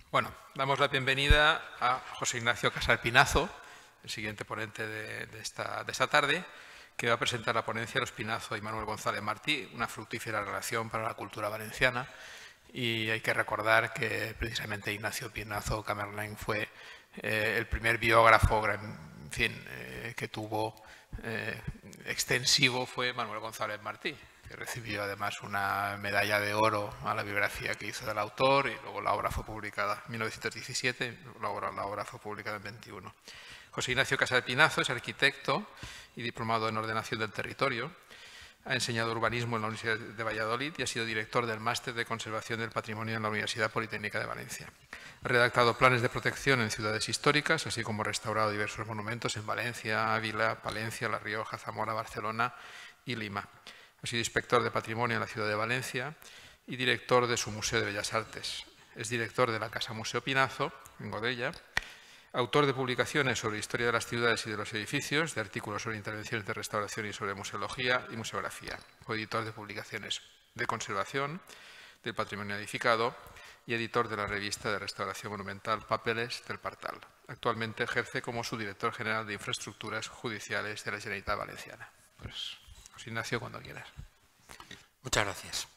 Bueno, damos la bienvenida a José Ignacio Casal Pinazo, el siguiente ponente de esta tarde, que va a presentar la ponencia de los Pinazo y Manuel González Martí, una fructífera relación para la cultura valenciana. Y hay que recordar que precisamente Ignacio Pinazo Camarlenc fue el primer biógrafo que tuvo extensivo fue Manuel González Martí, que recibió además una medalla de oro a la biografía que hizo del autor, y luego la obra fue publicada en 1917, la obra fue publicada en 21. José Ignacio Casal Pinazo es arquitecto y diplomado en ordenación del territorio. Ha enseñado urbanismo en la Universidad de Valladolid y ha sido director del Máster de Conservación del Patrimonio en la Universidad Politécnica de Valencia. Ha redactado planes de protección en ciudades históricas, así como restaurado diversos monumentos en Valencia, Ávila, Palencia, La Rioja, Zamora, Barcelona y Lima. Ha sido inspector de patrimonio en la ciudad de Valencia y director de su Museo de Bellas Artes. Es director de la Casa Museo Pinazo, en Godella. Autor de publicaciones sobre historia de las ciudades y de los edificios, de artículos sobre intervenciones de restauración y sobre museología y museografía. Fue editor de publicaciones de conservación del patrimonio edificado y editor de la revista de restauración monumental Papeles del Partal. Actualmente ejerce como subdirector general de infraestructuras judiciales de la Generalitat Valenciana. Pues, José Ignacio, cuando quieras. Muchas gracias.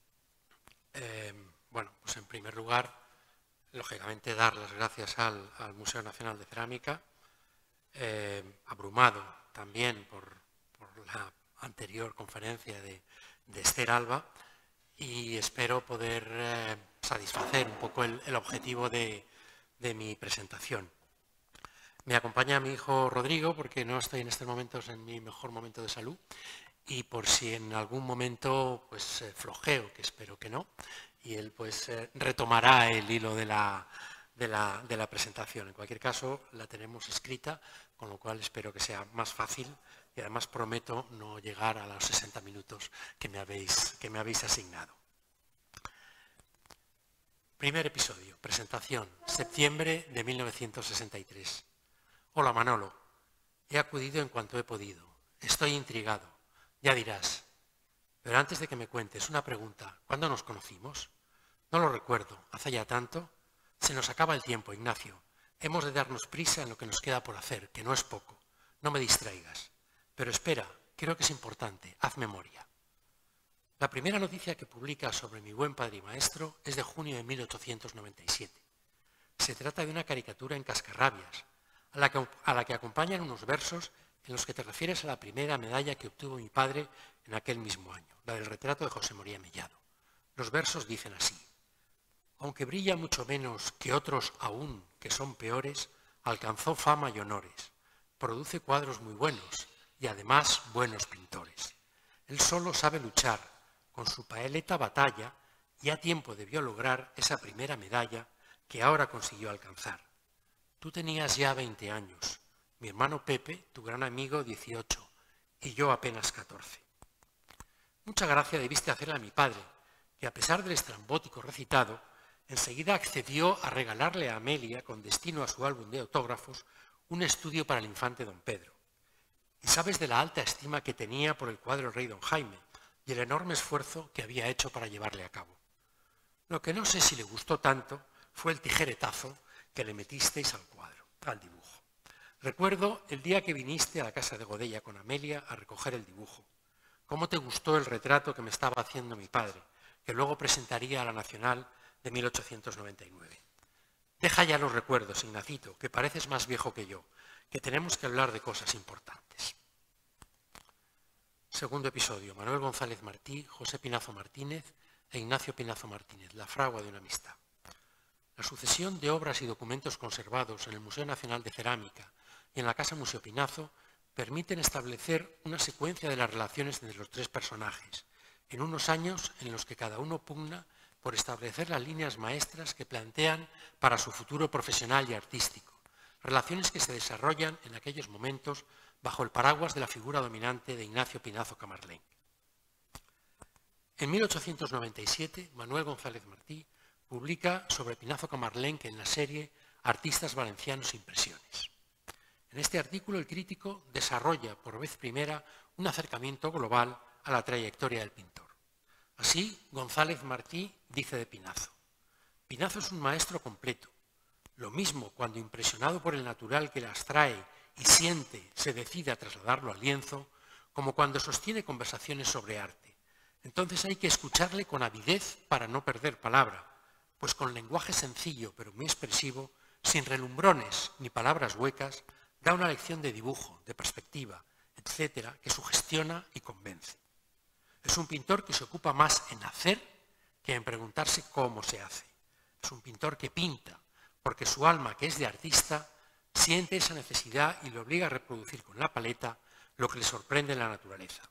Bueno, pues en primer lugar, lógicamente dar las gracias al Museo Nacional de Cerámica, abrumado también por la anterior conferencia de Esther Alba, y espero poder satisfacer un poco el objetivo de mi presentación. Me acompaña mi hijo Rodrigo, porque no estoy en estos momentos en mi mejor momento de salud, y por si en algún momento pues flojeo, que espero que no, y él pues retomará el hilo de la presentación. En cualquier caso, la tenemos escrita, con lo cual espero que sea más fácil, y además prometo no llegar a los 60 minutos que me habéis asignado. Primer episodio, presentación, septiembre de 1963. Hola Manolo, he acudido en cuanto he podido. Estoy intrigado, ya dirás. Pero antes de que me cuentes, una pregunta. ¿Cuándo nos conocimos? No lo recuerdo. ¿Hace ya tanto? Se nos acaba el tiempo, Ignacio. Hemos de darnos prisa en lo que nos queda por hacer, que no es poco. No me distraigas. Pero espera, creo que es importante. Haz memoria. La primera noticia que publica sobre mi buen padre y maestro es de junio de 1897. Se trata de una caricatura en cascarrabias, a la que acompañan unos versos en los que te refieres a la primera medalla que obtuvo mi padre en aquel mismo año, la del retrato de José María Mellado. Los versos dicen así: aunque brilla mucho menos que otros aún que son peores, alcanzó fama y honores, produce cuadros muy buenos y además buenos pintores. Él solo sabe luchar, con su paeleta batalla, y a tiempo debió lograr esa primera medalla que ahora consiguió alcanzar. Tú tenías ya 20 años, mi hermano Pepe, tu gran amigo, 18, y yo apenas 14. Mucha gracia debiste hacerle a mi padre, que a pesar del estrambótico recitado, enseguida accedió a regalarle a Amelia, con destino a su álbum de autógrafos, un estudio para el infante don Pedro. Y sabes de la alta estima que tenía por el cuadro del rey don Jaime y el enorme esfuerzo que había hecho para llevarle a cabo. Lo que no sé si le gustó tanto fue el tijeretazo que le metisteis al cuadro, al dibujo. Recuerdo el día que viniste a la casa de Godella con Amelia a recoger el dibujo. Cómo te gustó el retrato que me estaba haciendo mi padre, que luego presentaría a la Nacional de 1899. Deja ya los recuerdos, Ignacito, que pareces más viejo que yo, que tenemos que hablar de cosas importantes. Segundo episodio, Manuel González Martí, José Pinazo Martínez e Ignacio Pinazo Martínez, la fragua de una amistad. La sucesión de obras y documentos conservados en el Museo Nacional de Cerámica y en la Casa Museo Pinazo permiten establecer una secuencia de las relaciones entre los tres personajes, en unos años en los que cada uno pugna por establecer las líneas maestras que plantean para su futuro profesional y artístico, relaciones que se desarrollan en aquellos momentos bajo el paraguas de la figura dominante de Ignacio Pinazo Camarlenc. En 1897, Manuel González Martí publica sobre Pinazo Camarlenc en la serie Artistas Valencianos Impresiones. En este artículo el crítico desarrolla por vez primera un acercamiento global a la trayectoria del pintor. Así, González Martí dice de Pinazo: Pinazo es un maestro completo. Lo mismo cuando, impresionado por el natural que las trae y siente, se decide a trasladarlo al lienzo, como cuando sostiene conversaciones sobre arte. Entonces hay que escucharle con avidez para no perder palabra, pues con lenguaje sencillo pero muy expresivo, sin relumbrones ni palabras huecas, da una lección de dibujo, de perspectiva, etcétera, que sugestiona y convence. Es un pintor que se ocupa más en hacer que en preguntarse cómo se hace. Es un pintor que pinta, porque su alma, que es de artista, siente esa necesidad y le obliga a reproducir con la paleta lo que le sorprende en la naturaleza.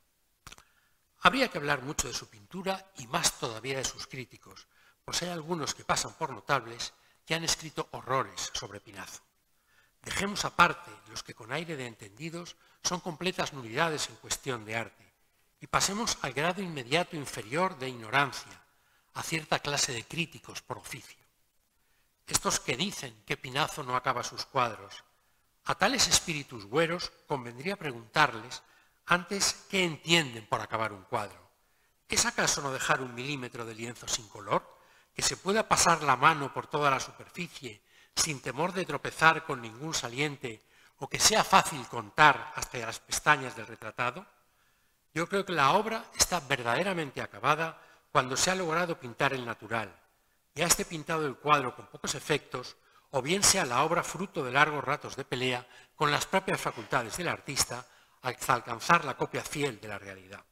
Habría que hablar mucho de su pintura y más todavía de sus críticos, pues hay algunos que pasan por notables que han escrito horrores sobre Pinazo. Dejemos aparte los que con aire de entendidos son completas nulidades en cuestión de arte y pasemos al grado inmediato inferior de ignorancia, a cierta clase de críticos por oficio. Estos que dicen que Pinazo no acaba sus cuadros, a tales espíritus güeros convendría preguntarles antes qué entienden por acabar un cuadro. ¿Es acaso no dejar 1 milímetro de lienzo sin color, que se pueda pasar la mano por toda la superficie sin temor de tropezar con ningún saliente o que sea fácil contar hasta las pestañas del retratado? Yo creo que la obra está verdaderamente acabada cuando se ha logrado pintar el natural, y a este pintado el cuadro con pocos efectos, o bien sea la obra fruto de largos ratos de pelea con las propias facultades del artista hasta alcanzar la copia fiel de la realidad.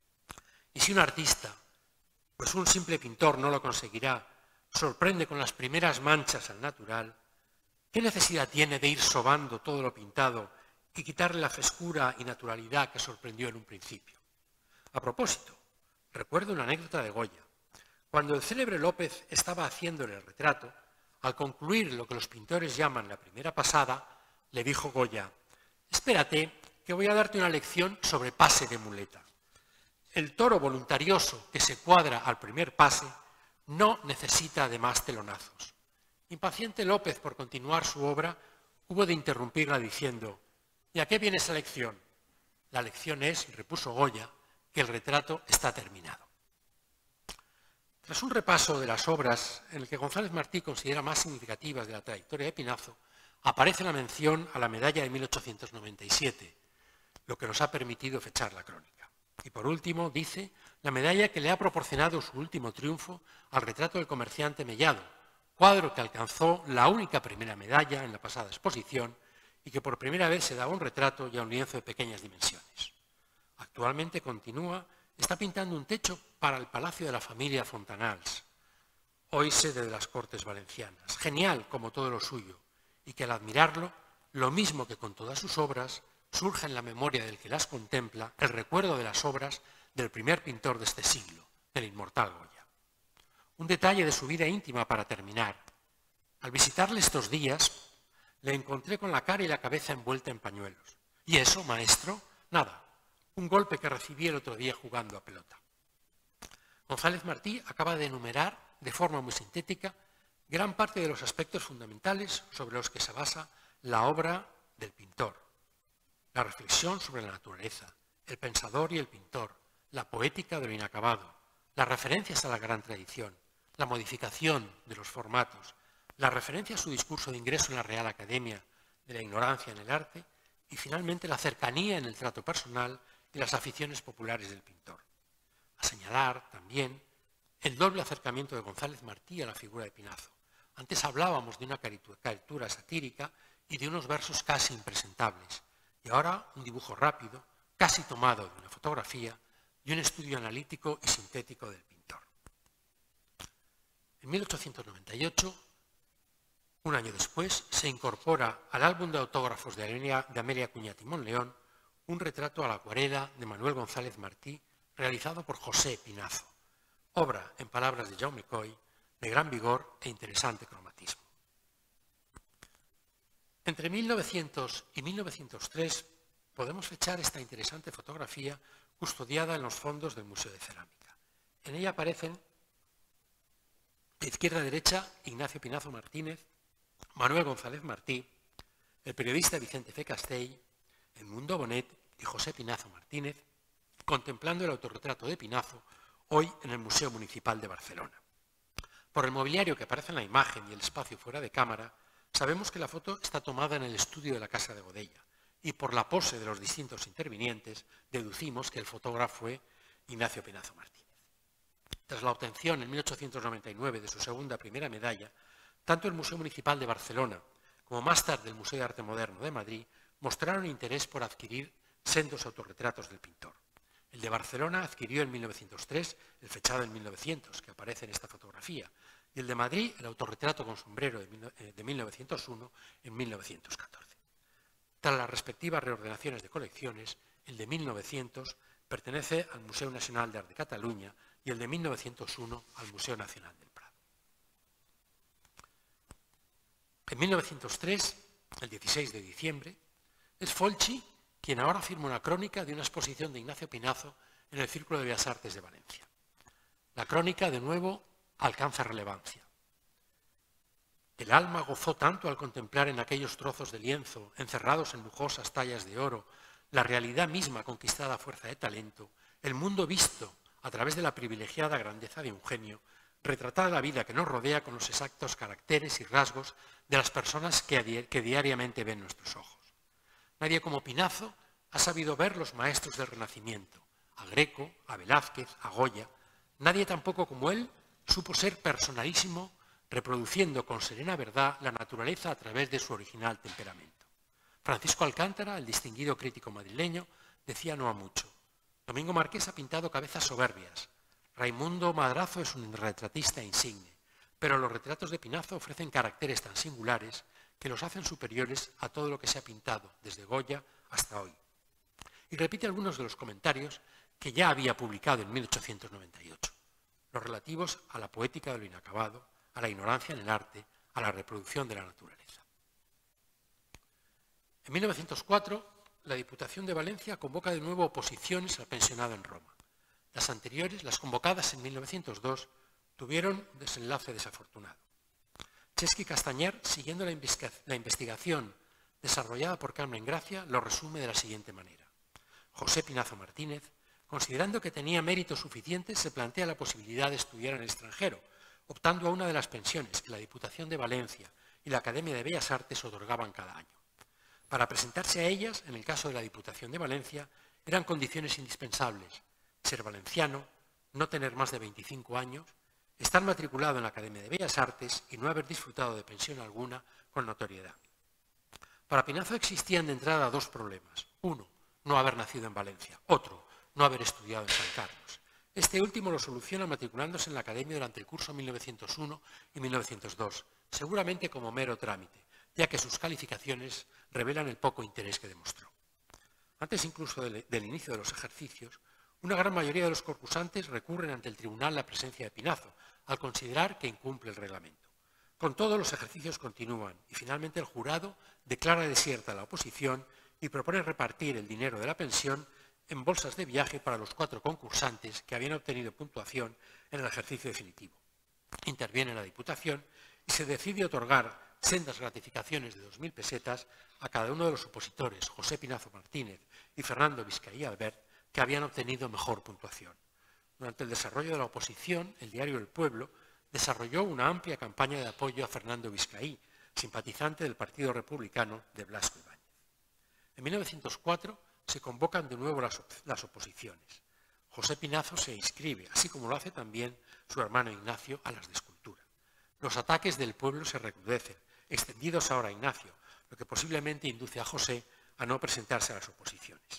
Y si un artista, pues un simple pintor no lo conseguirá, sorprende con las primeras manchas al natural, ¿qué necesidad tiene de ir sobando todo lo pintado y quitarle la frescura y naturalidad que sorprendió en un principio? A propósito, recuerdo una anécdota de Goya. Cuando el célebre López estaba haciéndole el retrato, al concluir lo que los pintores llaman la primera pasada, le dijo Goya: «Espérate, que voy a darte una lección sobre pase de muleta. El toro voluntarioso que se cuadra al primer pase no necesita además telonazos». Impaciente López por continuar su obra, hubo de interrumpirla diciendo: «¿Y a qué viene esa lección?». «La lección es», repuso Goya, «que el retrato está terminado». Tras un repaso de las obras en el que González Martí considera más significativas de la trayectoria de Pinazo, aparece la mención a la medalla de 1897, lo que nos ha permitido fechar la crónica. Y por último, dice, la medalla que le ha proporcionado su último triunfo al retrato del comerciante Mellado, cuadro que alcanzó la única primera medalla en la pasada exposición y que por primera vez se daba un retrato y a un lienzo de pequeñas dimensiones. Actualmente está pintando un techo para el Palacio de la Familia Fontanals, hoy sede de las Cortes Valencianas. Genial como todo lo suyo, y que al admirarlo, lo mismo que con todas sus obras, surge en la memoria del que las contempla el recuerdo de las obras del primer pintor de este siglo, del inmortal Goya. Un detalle de su vida íntima para terminar. Al visitarle estos días, le encontré con la cara y la cabeza envuelta en pañuelos. ¿Y eso, maestro? Nada. Un golpe que recibí el otro día jugando a pelota. González Martí acaba de enumerar, de forma muy sintética, gran parte de los aspectos fundamentales sobre los que se basa la obra del pintor. La reflexión sobre la naturaleza, el pensador y el pintor, la poética de lo inacabado, las referencias a la gran tradición, la modificación de los formatos, la referencia a su discurso de ingreso en la Real Academia de la ignorancia en el arte y finalmente la cercanía en el trato personal y las aficiones populares del pintor. A señalar también el doble acercamiento de González Martí a la figura de Pinazo. Antes hablábamos de una caricatura satírica y de unos versos casi impresentables, y ahora un dibujo rápido, casi tomado de una fotografía, y un estudio analítico y sintético del pintor. En 1898, un año después, se incorpora al álbum de autógrafos de Amelia Cuñat y Monleón un retrato a la acuarela de Manuel González Martí, realizado por José Pinazo, obra, en palabras de Jaume Coll, de gran vigor e interesante cromatismo. Entre 1900 y 1903 podemos fechar esta interesante fotografía custodiada en los fondos del Museo de Cerámica. En ella aparecen, de izquierda a derecha, Ignacio Pinazo Martínez, Manuel González Martí, el periodista Vicente F. Castell, Edmundo Bonet y José Pinazo Martínez, contemplando el autorretrato de Pinazo, hoy en el Museo Municipal de Barcelona. Por el mobiliario que aparece en la imagen y el espacio fuera de cámara, sabemos que la foto está tomada en el estudio de la Casa de Godella, y por la pose de los distintos intervinientes deducimos que el fotógrafo fue Ignacio Pinazo Martínez. Tras la obtención en 1899 de su primera medalla, tanto el Museo Municipal de Barcelona como más tarde el Museo de Arte Moderno de Madrid mostraron interés por adquirir sendos autorretratos del pintor. El de Barcelona adquirió en 1903 el fechado en 1900, que aparece en esta fotografía, y el de Madrid el autorretrato con sombrero de 1901 en 1914. Tras las respectivas reordenaciones de colecciones, el de 1900 pertenece al Museo Nacional de Arte de Cataluña y el de 1901 al Museo Nacional del Prado. En 1903, el 16 de diciembre, es Folchi quien ahora firma una crónica de una exposición de Ignacio Pinazo en el Círculo de Bellas Artes de Valencia. La crónica, de nuevo, alcanza relevancia. El alma gozó tanto al contemplar en aquellos trozos de lienzo, encerrados en lujosas tallas de oro, la realidad misma conquistada a fuerza de talento, el mundo visto a través de la privilegiada grandeza de un genio, retratada la vida que nos rodea con los exactos caracteres y rasgos de las personas que diariamente ven nuestros ojos. Nadie como Pinazo ha sabido ver los maestros del Renacimiento, a Greco, a Velázquez, a Goya. Nadie tampoco como él supo ser personalísimo, reproduciendo con serena verdad la naturaleza a través de su original temperamento. Francisco Alcántara, el distinguido crítico madrileño, decía no ha mucho: Domingo Marqués ha pintado cabezas soberbias, Raimundo Madrazo es un retratista insigne, pero los retratos de Pinazo ofrecen caracteres tan singulares que los hacen superiores a todo lo que se ha pintado, desde Goya hasta hoy. Y repite algunos de los comentarios que ya había publicado en 1898, los relativos a la poética de lo inacabado, a la ignorancia en el arte, a la reproducción de la naturaleza. En 1904, la Diputación de Valencia convoca de nuevo oposiciones al pensionado en Roma. Las anteriores, las convocadas en 1902, tuvieron desenlace desafortunado. Chesky Castañer, siguiendo la investigación desarrollada por Carmen Gracia, lo resume de la siguiente manera. José Pinazo Martínez, considerando que tenía méritos suficientes, se plantea la posibilidad de estudiar en el extranjero, optando a una de las pensiones que la Diputación de Valencia y la Academia de Bellas Artes otorgaban cada año. Para presentarse a ellas, en el caso de la Diputación de Valencia, eran condiciones indispensables: ser valenciano, no tener más de 25 años, estar matriculado en la Academia de Bellas Artes y no haber disfrutado de pensión alguna con notoriedad. Para Pinazo existían de entrada dos problemas. Uno, no haber nacido en Valencia. Otro, no haber estudiado en San Carlos. Este último lo soluciona matriculándose en la Academia durante el curso 1901 y 1902, seguramente como mero trámite, ya que sus calificaciones revelan el poco interés que demostró. Antes incluso del inicio de los ejercicios, una gran mayoría de los concursantes recurren ante el tribunal la presencia de Pinazo, al considerar que incumple el reglamento. Con todo, los ejercicios continúan y finalmente el jurado declara desierta la oposición y propone repartir el dinero de la pensión en bolsas de viaje para los 4 concursantes que habían obtenido puntuación en el ejercicio definitivo. Interviene la Diputación y se decide otorgar sendas gratificaciones de 2.000 pesetas a cada uno de los opositores, José Pinazo Martínez y Fernando Vizcaí Albert, que habían obtenido mejor puntuación. Durante el desarrollo de la oposición, el diario El Pueblo desarrolló una amplia campaña de apoyo a Fernando Vizcaí, simpatizante del Partido Republicano de Blasco Ibáñez. En 1904 se convocan de nuevo las oposiciones. José Pinazo se inscribe, así como lo hace también su hermano Ignacio, a las de escultura. Los ataques del pueblo se recrudecen, extendidos ahora a Ignacio, lo que posiblemente induce a José a no presentarse a las oposiciones.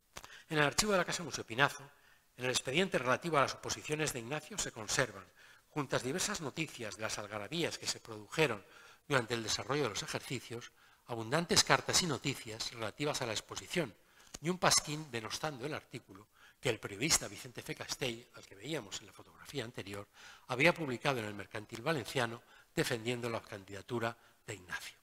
En el archivo de la Casa Museo Pinazo, en el expediente relativo a las oposiciones de Ignacio, se conservan, juntas diversas noticias de las algarabías que se produjeron durante el desarrollo de los ejercicios, abundantes cartas y noticias relativas a la exposición y un pasquín denostando el artículo que el periodista Vicente F. Castell, al que veíamos en la fotografía anterior, había publicado en el Mercantil Valenciano defendiendo la candidatura de Ignacio.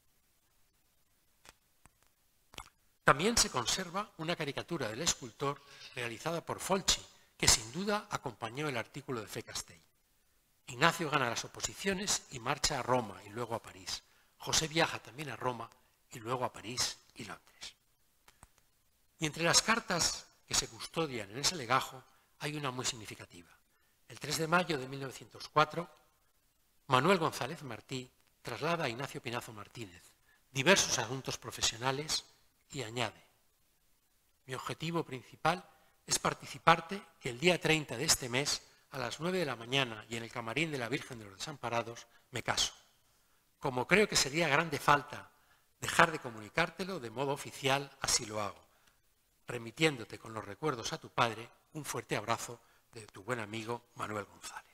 También se conserva una caricatura del escultor realizada por Folchi, que sin duda acompañó el artículo de F. Castell. Ignacio gana las oposiciones y marcha a Roma y luego a París. José viaja también a Roma y luego a París y Londres. Y entre las cartas que se custodian en ese legajo hay una muy significativa. El 3 de mayo de 1904, Manuel González Martí traslada a Ignacio Pinazo Martínez diversos asuntos profesionales y añade: mi objetivo principal es participarte que el día 30 de este mes, a las 9 de la mañana y en el camarín de la Virgen de los Desamparados, me caso. Como creo que sería grande falta dejar de comunicártelo de modo oficial, así lo hago. Remitiéndote con los recuerdos a tu padre, un fuerte abrazo de tu buen amigo Manuel González.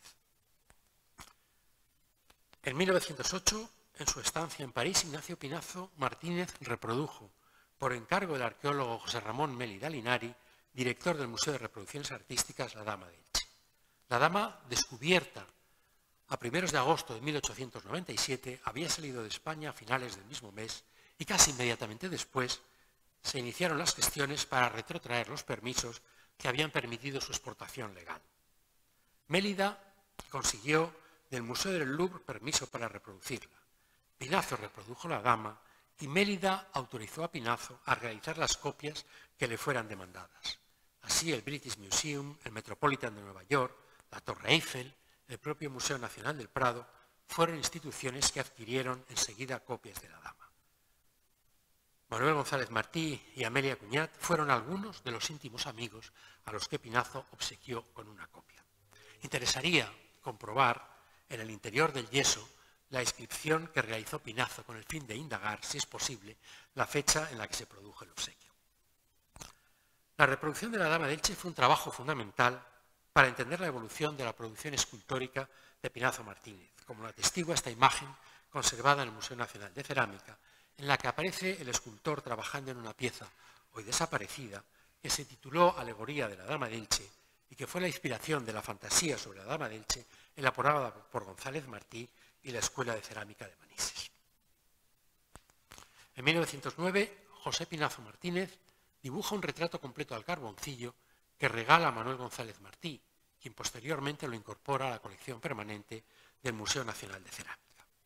En 1908, en su estancia en París, Ignacio Pinazo Martínez reprodujo, por encargo del arqueólogo José Ramón Mélida Linari, director del Museo de Reproducciones Artísticas, La Dama de Elche. La Dama, descubierta a primeros de agosto de 1897, había salido de España a finales del mismo mes y casi inmediatamente después se iniciaron las gestiones para retrotraer los permisos que habían permitido su exportación legal. Mélida consiguió del Museo del Louvre permiso para reproducirla. Pinazo reprodujo La Dama y Mélida autorizó a Pinazo a realizar las copias que le fueran demandadas. Así el British Museum, el Metropolitan de Nueva York, la Torre Eiffel, el propio Museo Nacional del Prado, fueron instituciones que adquirieron enseguida copias de La Dama. Manuel González Martí y Amelia Cuñat fueron algunos de los íntimos amigos a los que Pinazo obsequió con una copia. Interesaría comprobar en el interior del yeso la inscripción que realizó Pinazo con el fin de indagar, si es posible, la fecha en la que se produjo el obsequio. La reproducción de La Dama de Elche fue un trabajo fundamental para entender la evolución de la producción escultórica de Pinazo Martínez, como lo atestigua esta imagen conservada en el Museo Nacional de Cerámica, en la que aparece el escultor trabajando en una pieza hoy desaparecida que se tituló Alegoría de la Dama de Elche y que fue la inspiración de la fantasía sobre la Dama de Elche elaborada por González Martí y la Escuela de Cerámica de Manises. En 1909, José Pinazo Martínez dibuja un retrato completo al carboncillo que regala a Manuel González Martí, quien posteriormente lo incorpora a la colección permanente del Museo Nacional de Cerámica.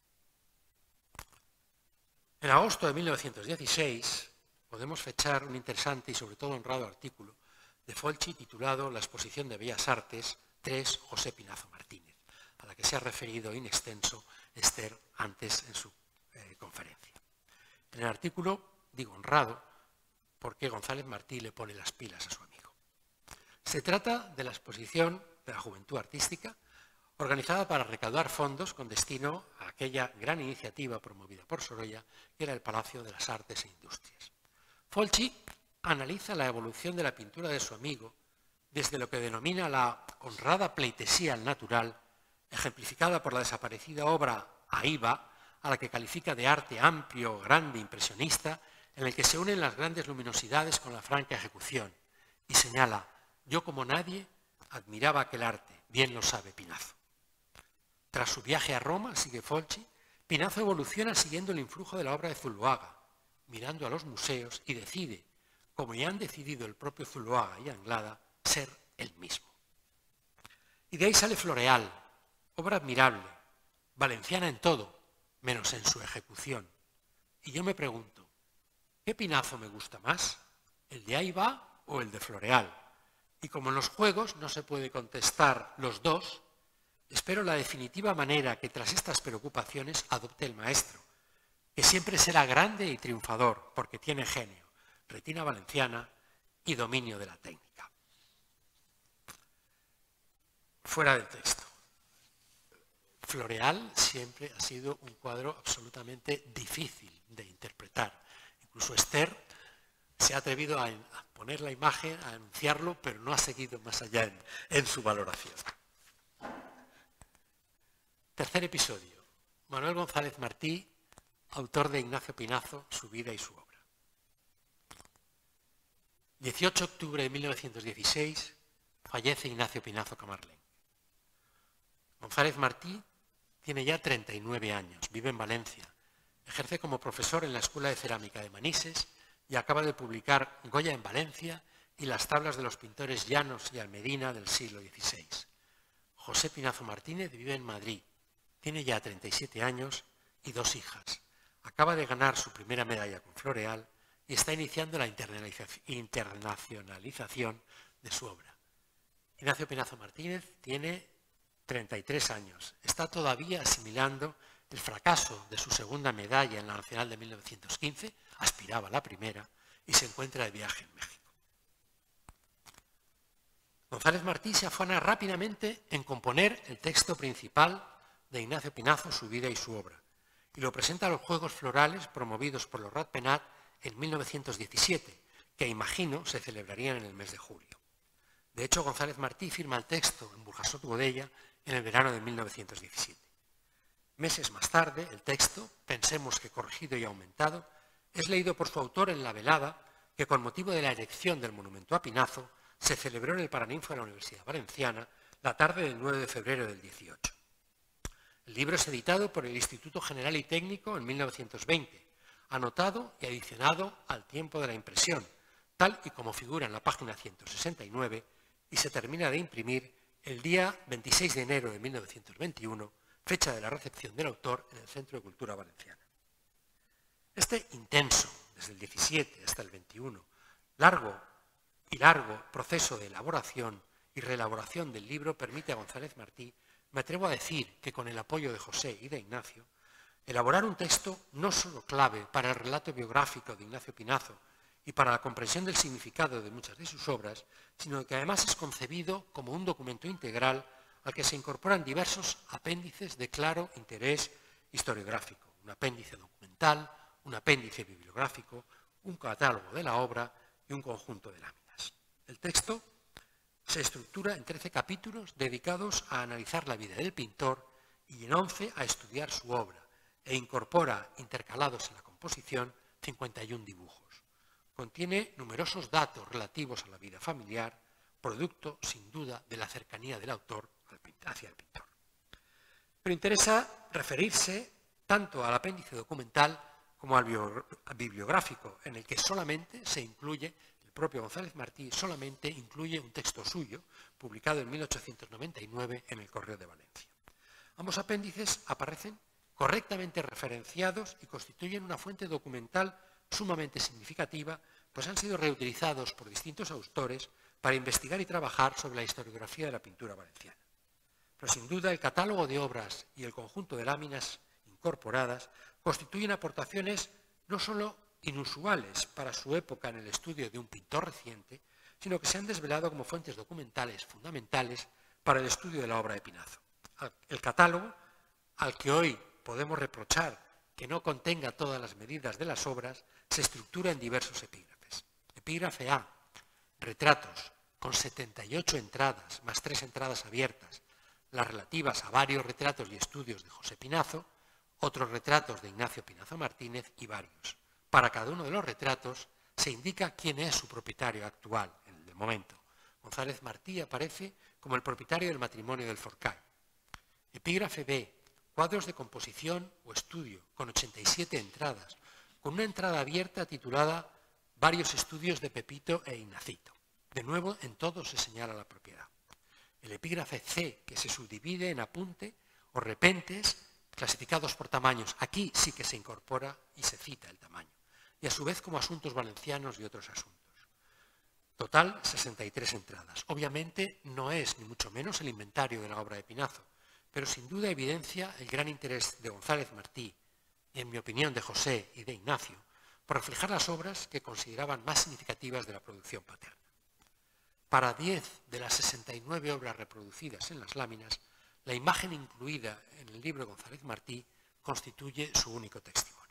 En agosto de 1916 podemos fechar un interesante y sobre todo honrado artículo de Folchi titulado La exposición de Bellas Artes 3 José Pinazo Martínez, a la que se ha referido in extenso Esther antes en su conferencia. En el artículo digo honrado porque González Martí le pone las pilas a su amigo. Se trata de la exposición de la Juventud Artística, organizada para recaudar fondos con destino a aquella gran iniciativa promovida por Sorolla, que era el Palacio de las Artes e Industrias. Folchi analiza la evolución de la pintura de su amigo desde lo que denomina la honrada pleitesía al natural, ejemplificada por la desaparecida obra Aiba, a la que califica de arte amplio, grande, impresionista, en el que se unen las grandes luminosidades con la franca ejecución, y señala: yo como nadie admiraba aquel arte, bien lo sabe Pinazo. Tras su viaje a Roma, sigue Folchi, Pinazo evoluciona siguiendo el influjo de la obra de Zuloaga, mirando a los museos y decide, como ya han decidido el propio Zuloaga y Anglada, ser el mismo. Y de ahí sale Floreal, obra admirable, valenciana en todo, menos en su ejecución. Y yo me pregunto, ¿qué Pinazo me gusta más? ¿El de Aiba o el de Floreal? Y como en los juegos no se puede contestar los dos, espero la definitiva manera que tras estas preocupaciones adopte el maestro, que siempre será grande y triunfador porque tiene genio, retina valenciana y dominio de la técnica. Fuera del texto. Floreal siempre ha sido un cuadro absolutamente difícil de interpretar. Incluso Esther se ha atrevido a poner la imagen, a anunciarlo, pero no ha seguido más allá en su valoración. Tercer episodio. Manuel González Martí, autor de Ignacio Pinazo, su vida y su obra. 18 de octubre de 1916 fallece Ignacio Pinazo Camarlenc. González Martí tiene ya 39 años, vive en Valencia, ejerce como profesor en la Escuela de Cerámica de Manises y acaba de publicar Goya en Valencia y las tablas de los pintores Llanos y Almedina del siglo XVI. José Pinazo Martínez vive en Madrid, tiene ya 37 años y 2 hijas. Acaba de ganar su primera medalla con Floreal y está iniciando la internacionalización de su obra. Ignacio Pinazo Martínez tiene 33 años. Está todavía asimilando el fracaso de su segunda medalla en la Nacional de 1915, aspiraba a la primera, y se encuentra de viaje en México. González Martí se afana rápidamente en componer el texto principal de Ignacio Pinazo, su vida y su obra, y lo presenta a los Juegos Florales promovidos por los Ratpenat en 1917, que imagino se celebrarían en el mes de julio. De hecho, González Martí firma el texto en Burjasot Godella en el verano de 1917. Meses más tarde, el texto, pensemos que corregido y aumentado, es leído por su autor en la velada que, con motivo de la erección del monumento a Pinazo, se celebró en el Paraninfo de la Universidad Valenciana la tarde del 9 de febrero del 18. El libro es editado por el Instituto General y Técnico en 1920, anotado y adicionado al tiempo de la impresión, tal y como figura en la página 169, y se termina de imprimir el día 26 de enero de 1921, fecha de la recepción del autor en el Centro de Cultura Valenciana. Este intenso, desde el 17 hasta el 21, largo proceso de elaboración y reelaboración del libro permite a González Martí, me atrevo a decir que con el apoyo de José y de Ignacio, elaborar un texto no solo clave para el relato biográfico de Ignacio Pinazo y para la comprensión del significado de muchas de sus obras, sino que además es concebido como un documento integral al que se incorporan diversos apéndices de claro interés historiográfico, un apéndice documental, un apéndice bibliográfico, un catálogo de la obra y un conjunto de láminas. El texto se estructura en 13 capítulos dedicados a analizar la vida del pintor y en 11 a estudiar su obra, e incorpora, intercalados en la composición, 51 dibujos. Contiene numerosos datos relativos a la vida familiar, producto, sin duda, de la cercanía del autor hacia el pintor. Pero interesa referirse tanto al apéndice documental como al bibliográfico, en el que solamente se incluye, el propio González Martí solamente incluye un texto suyo, publicado en 1899 en el Correo de Valencia. Ambos apéndices aparecen correctamente referenciados y constituyen una fuente documental sumamente significativa, pues han sido reutilizados por distintos autores para investigar y trabajar sobre la historiografía de la pintura valenciana. Pero sin duda el catálogo de obras y el conjunto de láminas incorporadas constituyen aportaciones no solo inusuales para su época en el estudio de un pintor reciente, sino que se han desvelado como fuentes documentales fundamentales para el estudio de la obra de Pinazo. El catálogo, al que hoy podemos reprochar que no contenga todas las medidas de las obras, se estructura en diversos epígrafes. Epígrafe A, retratos, con 78 entradas, más 3 entradas abiertas, las relativas a varios retratos y estudios de José Pinazo, otros retratos de Ignacio Pinazo Martínez y varios. Para cada uno de los retratos se indica quién es su propietario actual, en el momento. González Martí aparece como el propietario del matrimonio del Forcall. Epígrafe B, cuadros de composición o estudio, con 87 entradas, con una entrada abierta titulada Varios estudios de Pepito e Ignacito. De nuevo, en todos se señala la propiedad. El epígrafe C, que se subdivide en apunte o repentes clasificados por tamaños. Aquí sí que se incorpora y se cita el tamaño. Y a su vez como asuntos valencianos y otros asuntos. Total, 63 entradas. Obviamente no es ni mucho menos el inventario de la obra de Pinazo, pero sin duda evidencia el gran interés de González Martí y, en mi opinión, de José y de Ignacio, por reflejar las obras que consideraban más significativas de la producción paterna. Para 10 de las 69 obras reproducidas en las láminas, la imagen incluida en el libro de González Martí constituye su único testimonio.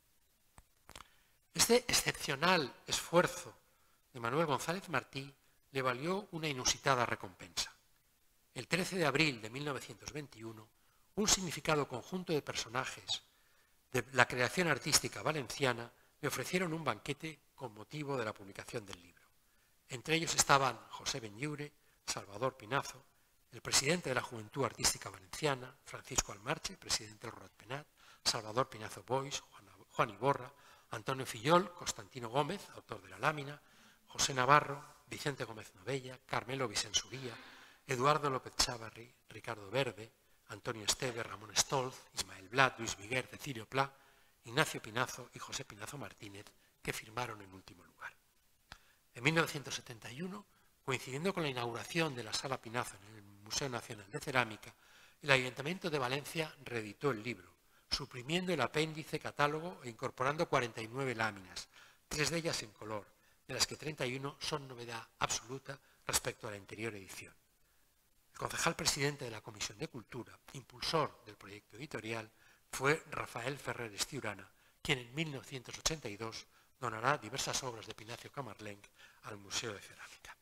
Este excepcional esfuerzo de Manuel González Martí le valió una inusitada recompensa. El 13 de abril de 1921, un significado conjunto de personajes de la creación artística valenciana le ofrecieron un banquete con motivo de la publicación del libro. Entre ellos estaban José Benlliure, Salvador Pinazo, el presidente de la Juventud Artística Valenciana, Francisco Almarche, presidente del Ratpenat, Salvador Pinazo Boix, Juan Iborra, Antonio Fillol, Constantino Gómez, autor de la lámina, José Navarro, Vicente Gómez Novella, Carmelo Vicensuría, Eduardo López Chávarri, Ricardo Verde, Antonio Esteve, Ramón Stolz, Ismael Blat, Luis Viguer, Cecilio Pla, Ignacio Pinazo y José Pinazo Martínez, que firmaron en último lugar. En 1971, coincidiendo con la inauguración de la Sala Pinazo en el Museo Nacional de Cerámica, el Ayuntamiento de Valencia reeditó el libro, suprimiendo el apéndice catálogo e incorporando 49 láminas, 3 de ellas en color, de las que 31 son novedad absoluta respecto a la anterior edición. El concejal presidente de la Comisión de Cultura, impulsor del proyecto editorial, fue Rafael Ferrer Estiurana, quien en 1982 donará diversas obras de Pinacio Camarlenc al Museo de Cerámica.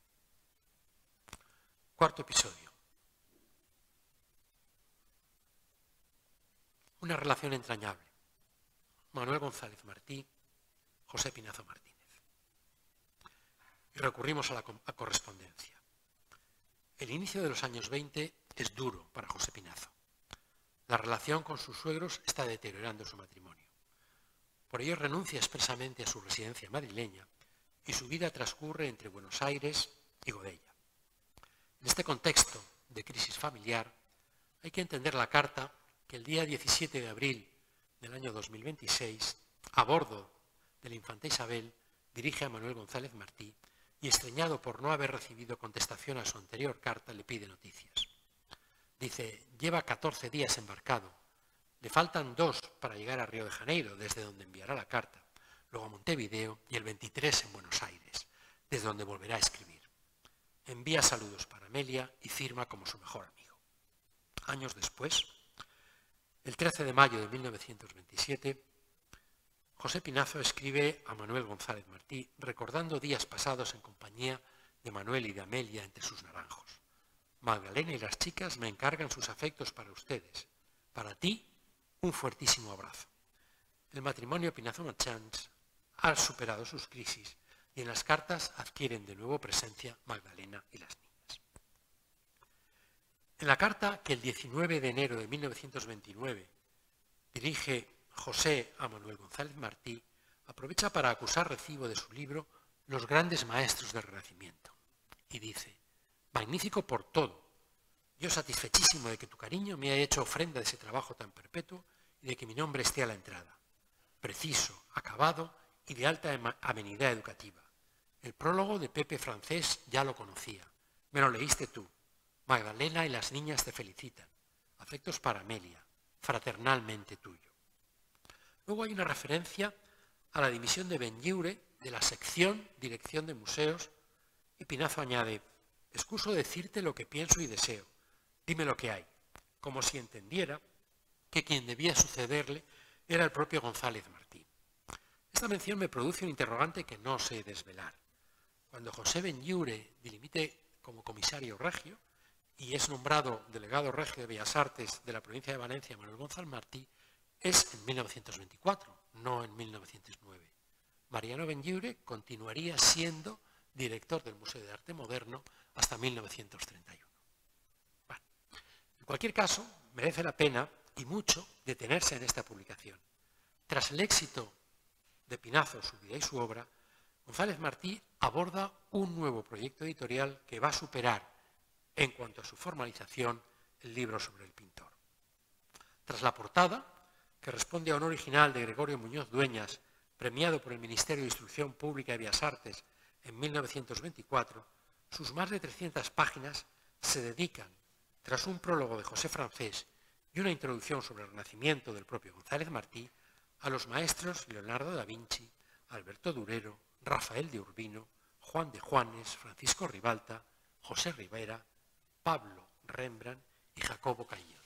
Cuarto episodio. Una relación entrañable. Manuel González Martí, José Pinazo Martínez. Y recurrimos a la correspondencia. El inicio de los años 20 es duro para José Pinazo. La relación con sus suegros está deteriorando su matrimonio. Por ello renuncia expresamente a su residencia madrileña y su vida transcurre entre Buenos Aires y Godella. En este contexto de crisis familiar hay que entender la carta que el día 17 de abril del año 2026, a bordo de la Infanta Isabel, dirige a Manuel González Martí y, extrañado por no haber recibido contestación a su anterior carta, le pide noticias. Dice, lleva 14 días embarcado, le faltan 2 para llegar a Río de Janeiro, desde donde enviará la carta, luego a Montevideo y el 23 en Buenos Aires, desde donde volverá a escribir. Envía saludos para Amelia y firma como su mejor amigo. Años después, el 13 de mayo de 1927, José Pinazo escribe a Manuel González Martí recordando días pasados en compañía de Manuel y de Amelia entre sus naranjos. Magdalena y las chicas me encargan sus afectos para ustedes. Para ti, un fuertísimo abrazo. El matrimonio Pinazo-Marchants ha superado sus crisis y en las cartas adquieren de nuevo presencia Magdalena y las niñas. En la carta que el 19 de enero de 1929 dirige José a Manuel González Martí, aprovecha para acusar recibo de su libro Los grandes maestros del Renacimiento. Y dice, magnífico por todo, yo satisfechísimo de que tu cariño me haya hecho ofrenda de ese trabajo tan perpetuo y de que mi nombre esté a la entrada. Preciso, acabado y de alta amenidad educativa. El prólogo de Pepe Francés ya lo conocía. Me lo leíste tú. Magdalena y las niñas te felicitan. Afectos para Amelia, fraternalmente tuyo. Luego hay una referencia a la dimisión de Benlliure de la sección Dirección de Museos y Pinazo añade, excuso decirte lo que pienso y deseo, dime lo que hay, como si entendiera que quien debía sucederle era el propio González Martí. Esta mención me produce un interrogante que no sé desvelar. Cuando José Benlliure dilimite como comisario regio y es nombrado delegado regio de Bellas Artes de la provincia de Valencia Manuel González Martí, es en 1924, no en 1909. Mariano Benlliure continuaría siendo director del Museo de Arte Moderno hasta 1931. Bueno, en cualquier caso, merece la pena y mucho detenerse en esta publicación. Tras el éxito de Pinazo, su vida y su obra, González Martí aborda un nuevo proyecto editorial que va a superar, en cuanto a su formalización, el libro sobre el pintor. Tras la portada, que responde a un original de Gregorio Muñoz Dueñas, premiado por el Ministerio de Instrucción Pública y Bellas Artes en 1924, sus más de 300 páginas se dedican, tras un prólogo de José Francés y una introducción sobre el Renacimiento del propio González Martí, a los maestros Leonardo da Vinci, Alberto Durero, Rafael de Urbino, Juan de Juanes, Francisco Ribalta, José Rivera, Pablo Rembrandt y Jacobo Cañón.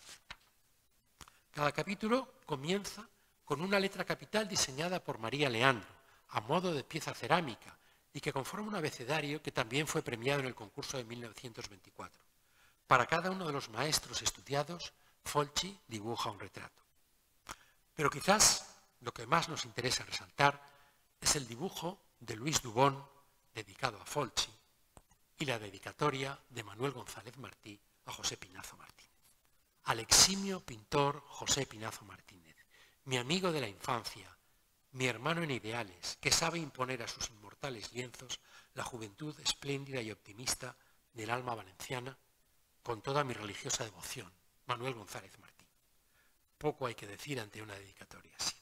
Cada capítulo comienza con una letra capital diseñada por María Leandro, a modo de pieza cerámica, y que conforma un abecedario que también fue premiado en el concurso de 1924. Para cada uno de los maestros estudiados, Folchi dibuja un retrato. Pero quizás lo que más nos interesa resaltar es el dibujo de Luis Dubón, dedicado a Folchi, y la dedicatoria de Manuel González Martí a José Pinazo Martínez. Al eximio pintor José Pinazo Martínez, mi amigo de la infancia, mi hermano en ideales, que sabe imponer a sus inmortales lienzos la juventud espléndida y optimista del alma valenciana, con toda mi religiosa devoción, Manuel González Martí. Poco hay que decir ante una dedicatoria así.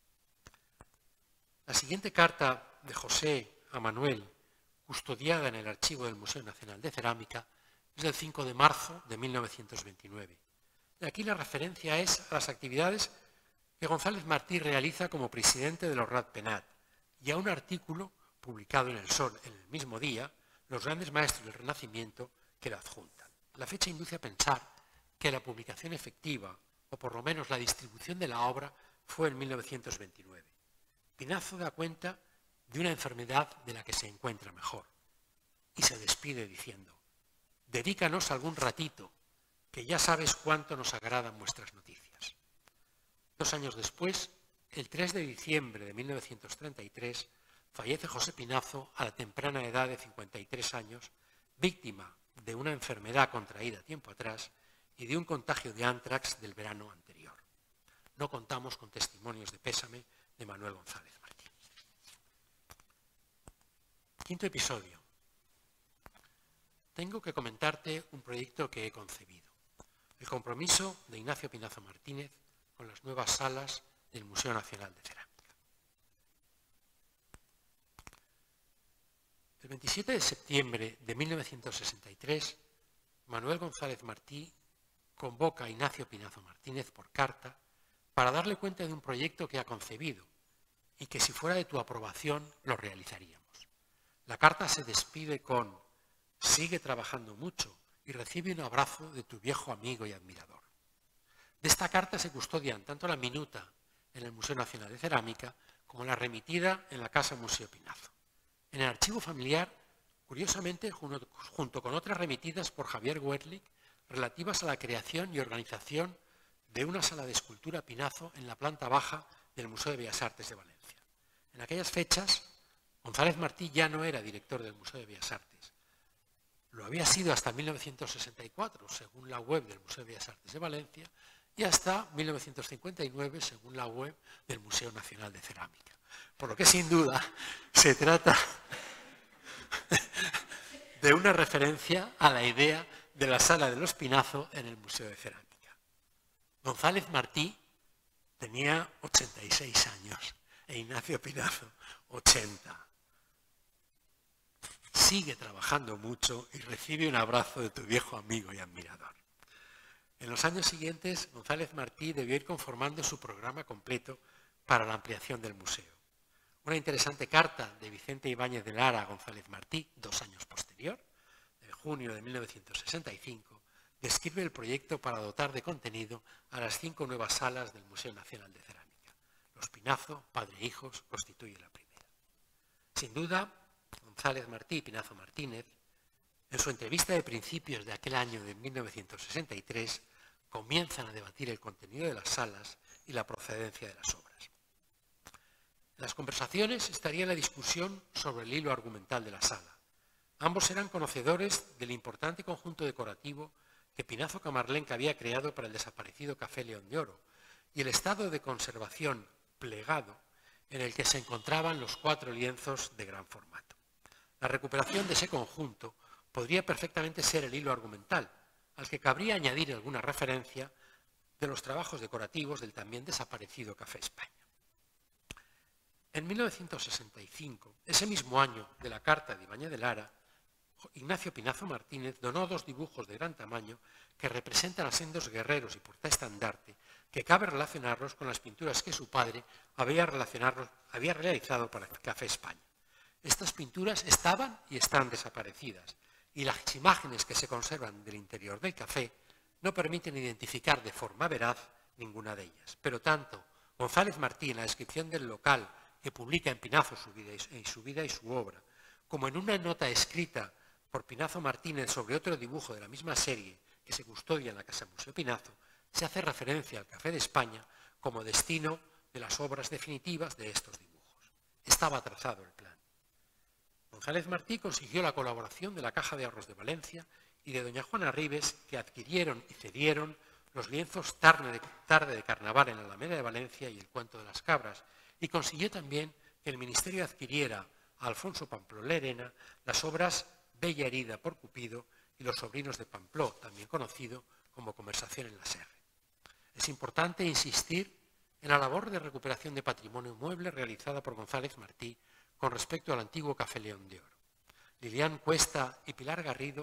La siguiente carta de José a Manuel, custodiada en el archivo del Museo Nacional de Cerámica, es del 5 de marzo de 1929. Y aquí la referencia es a las actividades que González Martí realiza como presidente de los Ratpenat y a un artículo publicado en El Sol en el mismo día, Los grandes maestros del Renacimiento, que lo adjuntan. La fecha induce a pensar que la publicación efectiva, o por lo menos la distribución de la obra, fue en 1929. Pinazo da cuenta de una enfermedad de la que se encuentra mejor y se despide diciendo: «Dedícanos algún ratito, que ya sabes cuánto nos agradan vuestras noticias». 2 años después, el 3 de diciembre de 1933, fallece José Pinazo a la temprana edad de 53 años, víctima de una enfermedad contraída tiempo atrás y de un contagio de ántrax del verano anterior. No contamos con testimonios de pésame de Manuel González Martí. Quinto episodio. Tengo que comentarte un proyecto que he concebido. El compromiso de Ignacio Pinazo Martínez con las nuevas salas del Museo Nacional de Cerámica. El 27 de septiembre de 1963, Manuel González Martí convoca a Ignacio Pinazo Martínez por carta para darle cuenta de un proyecto que ha concebido y que, si fuera de tu aprobación, lo realizaríamos. La carta se despide con: «Sigue trabajando mucho y recibe un abrazo de tu viejo amigo y admirador». De esta carta se custodian tanto la minuta en el Museo Nacional de Cerámica como la remitida en la Casa Museo Pinazo. En el archivo familiar, curiosamente, junto con otras remitidas por Javier Werlich, relativas a la creación y organización de una sala de escultura Pinazo en la planta baja del Museo de Bellas Artes de Valencia. En aquellas fechas, González Martí ya no era director del Museo de Bellas Artes. Lo había sido hasta 1964, según la web del Museo de Bellas Artes de Valencia, y hasta 1959, según la web del Museo Nacional de Cerámica. Por lo que, sin duda, se trata de una referencia a la idea de la Sala de los Pinazo en el Museo de Cerámica. González Martí tenía 86 años e Ignacio Pinazo 80. Sigue trabajando mucho y recibe un abrazo de tu viejo amigo y admirador. En los años siguientes, González Martí debió ir conformando su programa completo para la ampliación del museo. Una interesante carta de Vicente Ibáñez de Lara a González Martí, 2 años posterior, de junio de 1965, describe el proyecto para dotar de contenido a las 5 nuevas salas del Museo Nacional de Cerámica. Los Pinazo, padre e hijos, constituye la primera. Sin duda, González Martí y Pinazo Martínez, en su entrevista de principios de aquel año de 1963, comienzan a debatir el contenido de las salas y la procedencia de las obras. En las conversaciones estaría la discusión sobre el hilo argumental de la sala. Ambos eran conocedores del importante conjunto decorativo que Pinazo Camarlenc había creado para el desaparecido Café León de Oro y el estado de conservación plegado en el que se encontraban los 4 lienzos de gran formato. La recuperación de ese conjunto podría perfectamente ser el hilo argumental, al que cabría añadir alguna referencia de los trabajos decorativos del también desaparecido Café España. En 1965, ese mismo año de la carta de Ibáñez de Lara, Ignacio Pinazo Martínez donó 2 dibujos de gran tamaño que representan a sendos guerreros y portaestandarte, que cabe relacionarlos con las pinturas que su padre había realizado para el Café España. Estas pinturas estaban y están desaparecidas, y las imágenes que se conservan del interior del café no permiten identificar de forma veraz ninguna de ellas. Pero tanto González Martí, en la descripción del local que publica en Pinazo su vida y su obra, como en una nota escrita por Pinazo Martínez sobre otro dibujo de la misma serie que se custodia en la Casa Museo Pinazo, se hace referencia al Café de España como destino de las obras definitivas de estos dibujos. Estaba trazado el plan. González Martí consiguió la colaboración de la Caja de Ahorros de Valencia y de doña Juana Ribes, que adquirieron y cedieron los lienzos Tarde de Carnaval en la Alameda de Valencia y El Cuento de las Cabras, y consiguió también que el Ministerio adquiriera a Alfonso Pampló Lerena las obras Bella herida por Cupido y Los sobrinos de Pampló, también conocido como Conversación en la Serre. Es importante insistir en la labor de recuperación de patrimonio mueble realizada por González Martí con respecto al antiguo Café León de Oro. Lilian Cuesta y Pilar Garrido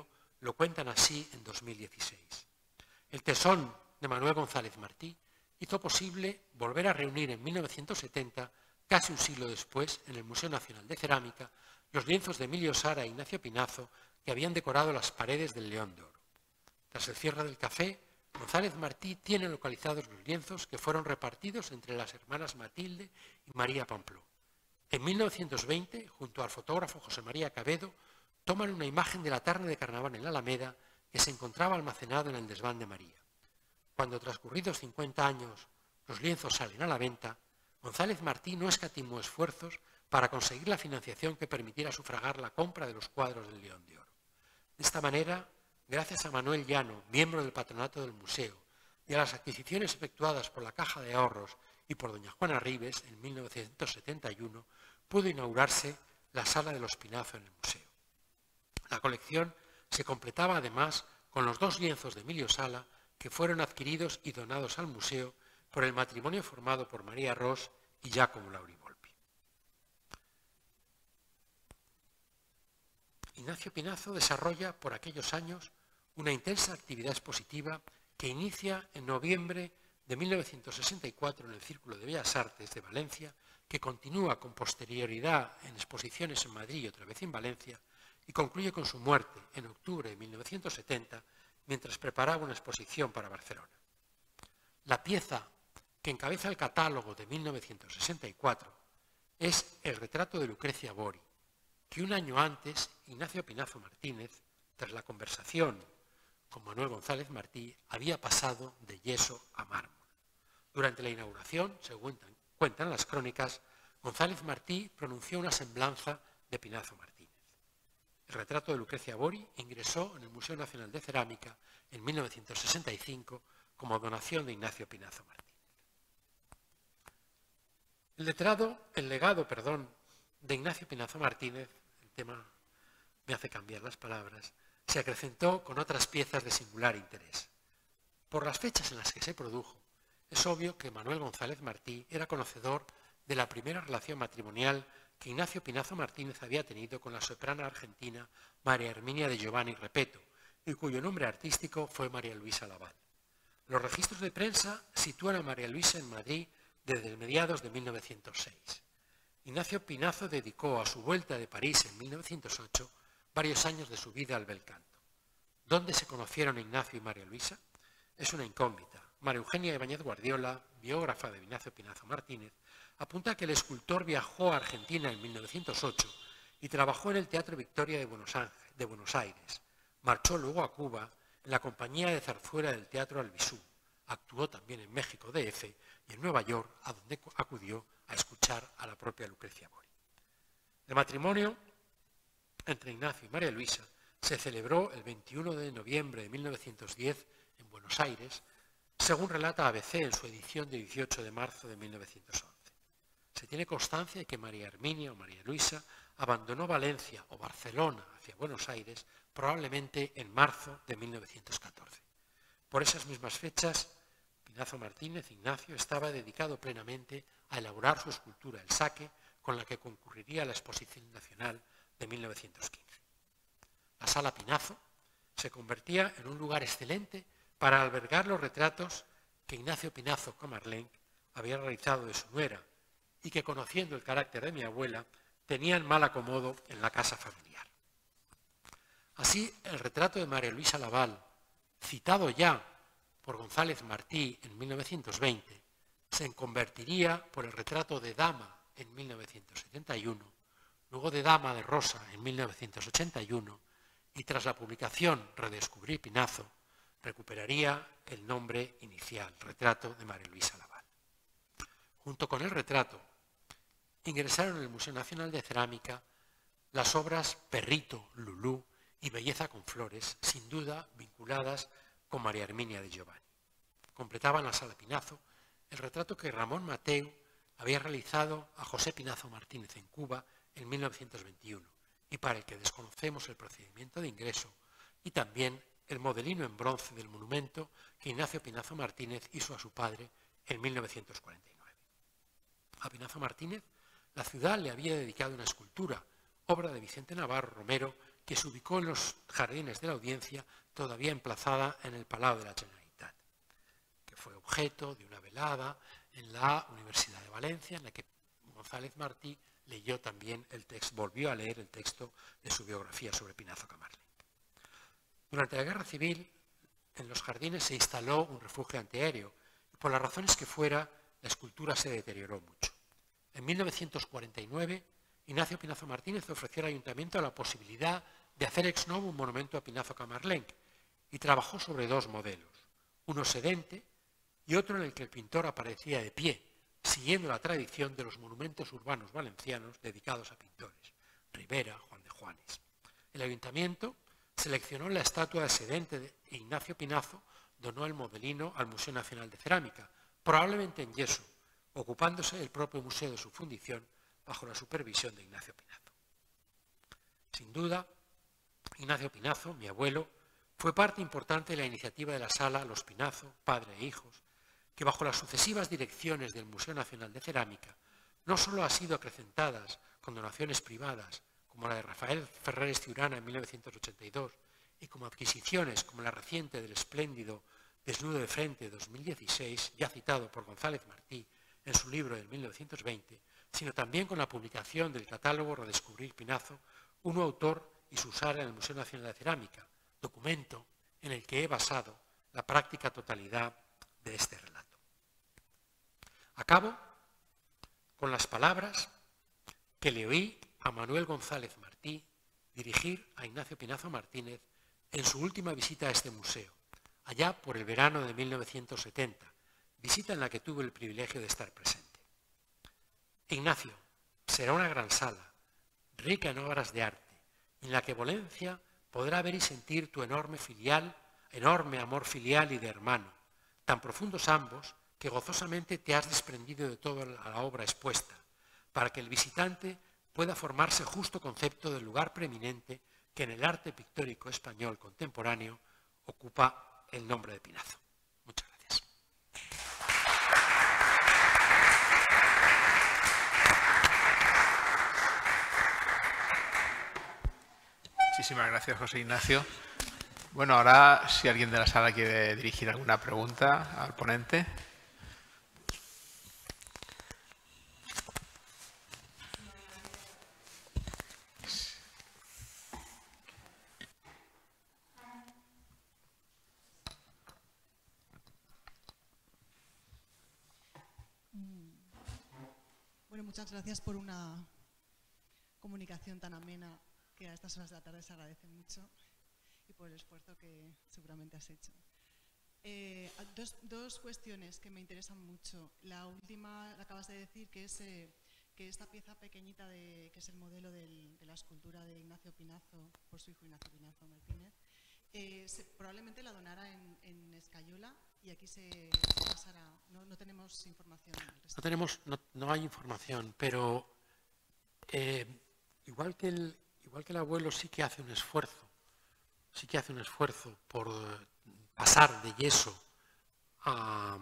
Lo cuentan así en 2016. El tesón de Manuel González Martí hizo posible volver a reunir en 1970, casi un siglo después, en el Museo Nacional de Cerámica, los lienzos de Emilio Sara e Ignacio Pinazo que habían decorado las paredes del León de Oro. Tras el cierre del café, González Martí tiene localizados los lienzos que fueron repartidos entre las hermanas Matilde y María Pampló. En 1920, junto al fotógrafo José María Cabedo, toman una imagen de la tarde de carnaval en la Alameda que se encontraba almacenado en el desván de María. Cuando transcurridos 50 años los lienzos salen a la venta, González Martí no escatimó esfuerzos para conseguir la financiación que permitiera sufragar la compra de los cuadros del León de Oro. De esta manera, gracias a Manuel Llano, miembro del patronato del museo, y a las adquisiciones efectuadas por la Caja de Ahorros y por doña Juana Ribes en 1971, pudo inaugurarse la Sala de los Pinazo en el museo. La colección se completaba además con los 2 lienzos de Emilio Sala que fueron adquiridos y donados al museo por el matrimonio formado por María Ros y Giacomo Lauri Volpi. Ignacio Pinazo desarrolla por aquellos años una intensa actividad expositiva que inicia en noviembre de 1964 en el Círculo de Bellas Artes de Valencia, que continúa con posterioridad en exposiciones en Madrid y otra vez en Valencia, y concluye con su muerte en octubre de 1970, mientras preparaba una exposición para Barcelona. La pieza que encabeza el catálogo de 1964 es el retrato de Lucrecia Bori, que un año antes Ignacio Pinazo Martínez, tras la conversación con Manuel González Martí, había pasado de yeso a mármol. Durante la inauguración, según cuentan las crónicas, González Martí pronunció una semblanza de Pinazo Martínez. El retrato de Lucrecia Bori ingresó en el Museo Nacional de Cerámica en 1965 como donación de Ignacio Pinazo Martínez. El legado de Ignacio Pinazo Martínez, el tema me hace cambiar las palabras, se acrecentó con otras piezas de singular interés. Por las fechas en las que se produjo, es obvio que Manuel González Martí era conocedor de la primera relación matrimonial que Ignacio Pinazo Martínez había tenido con la soprana argentina María Herminia de Giovanni Repetto, y cuyo nombre artístico fue María Luisa Laval. Los registros de prensa sitúan a María Luisa en Madrid desde mediados de 1906. Ignacio Pinazo dedicó a su vuelta de París en 1908 varios años de su vida al bel canto. ¿Dónde se conocieron Ignacio y María Luisa? Es una incógnita. María Eugenia Ibáñez Guardiola, biógrafa de Ignacio Pinazo Martínez, apunta que el escultor viajó a Argentina en 1908 y trabajó en el Teatro Victoria de Buenos Aires. Marchó luego a Cuba en la compañía de zarzuela del Teatro Alvisú. Actuó también en México DF y en Nueva York, a donde acudió a escuchar a la propia Lucrecia Bori. El matrimonio entre Ignacio y María Luisa se celebró el 21 de noviembre de 1910 en Buenos Aires, según relata ABC en su edición de 18 de marzo de 1911. Se tiene constancia de que María Herminia o María Luisa abandonó Valencia o Barcelona hacia Buenos Aires probablemente en marzo de 1914. Por esas mismas fechas, Pinazo Martínez, Ignacio, estaba dedicado plenamente a elaborar su escultura El Saque, con la que concurriría a la Exposición Nacional de 1915. La Sala Pinazo se convertía en un lugar excelente para albergar los retratos que Ignacio Pinazo Camarlenc había realizado de su nuera y que, conociendo el carácter de mi abuela, tenían mal acomodo en la casa familiar. Así, el retrato de María Luisa Laval, citado ya por González Martí en 1920, se convertiría por el retrato de Dama en 1971, luego de Dama de Rosa en 1981, y tras la publicación Redescubrir Pinazo, recuperaría el nombre inicial, Retrato de María Luisa Laval. Junto con el retrato, ingresaron en el Museo Nacional de Cerámica las obras Perrito, Lulú y Belleza con Flores, sin duda vinculadas con María Herminia de Giovanni. Completaban la Sala Pinazo el retrato que Ramón Mateu había realizado a José Pinazo Martínez en Cuba en 1921 y para el que desconocemos el procedimiento de ingreso, y también el modelino en bronce del monumento que Ignacio Pinazo Martínez hizo a su padre en 1949. A Pinazo Martínez la ciudad le había dedicado una escultura, obra de Vicente Navarro Romero, que se ubicó en los jardines de la Audiencia, todavía emplazada en el Palau de la Generalitat, que fue objeto de una velada en la Universidad de Valencia, en la que González Martí leyó también el texto, volvió a leer el texto de su biografía sobre Pinazo Camarlenc. Durante la Guerra Civil, en los jardines se instaló un refugio antiaéreo y por las razones que fuera, la escultura se deterioró mucho. En 1949, Ignacio Pinazo Martínez ofreció al Ayuntamiento la posibilidad de hacer ex novo un monumento a Pinazo Camarlenc y trabajó sobre dos modelos, uno sedente y otro en el que el pintor aparecía de pie, siguiendo la tradición de los monumentos urbanos valencianos dedicados a pintores, Rivera, Juan de Juanes. El Ayuntamiento seleccionó la estatua de sedente de Ignacio Pinazo, donó el modelino al Museo Nacional de Cerámica, probablemente en yeso, ocupándose el propio museo de su fundición bajo la supervisión de Ignacio Pinazo. Sin duda, Ignacio Pinazo, mi abuelo, fue parte importante de la iniciativa de la Sala Los Pinazo, padre e hijos, que bajo las sucesivas direcciones del Museo Nacional de Cerámica no solo ha sido acrecentadas con donaciones privadas, como la de Rafael Ferreres Ciurana en 1982, y como adquisiciones como la reciente del espléndido Desnudo de Frente 2016, ya citado por González Martí en su libro de 1920, sino también con la publicación del catálogo Redescubrir Pinazo, un autor y su sala en el Museo Nacional de Cerámica, documento en el que he basado la práctica totalidad de este relato. Acabo con las palabras que le oí a Manuel González Martí dirigir a Ignacio Pinazo Martínez en su última visita a este museo, allá por el verano de 1970, visita en la que tuve el privilegio de estar presente. Ignacio, será una gran sala, rica en obras de arte, en la que Valencia podrá ver y sentir tu enorme amor filial y de hermano, tan profundos ambos que gozosamente te has desprendido de toda la obra expuesta, para que el visitante pueda formarse justo concepto del lugar preeminente que en el arte pictórico español contemporáneo ocupa el nombre de Pinazo. Muchas gracias. Muchísimas gracias, José Ignacio. Bueno, ahora si alguien de la sala quiere dirigir alguna pregunta al ponente. Bueno, muchas gracias por una comunicación tan amena que a estas horas de la tarde se agradece mucho y por el esfuerzo que seguramente has hecho. Dos cuestiones que me interesan mucho. La última la acabas de decir, que es que esta pieza pequeñita que es el modelo de la escultura de Ignacio Pinazo, por su hijo Ignacio Pinazo Martínez, probablemente la donara en Escayola y aquí se pasará. No tenemos información al respecto. No hay información, pero igual que el abuelo sí que hace un esfuerzo por pasar de yeso a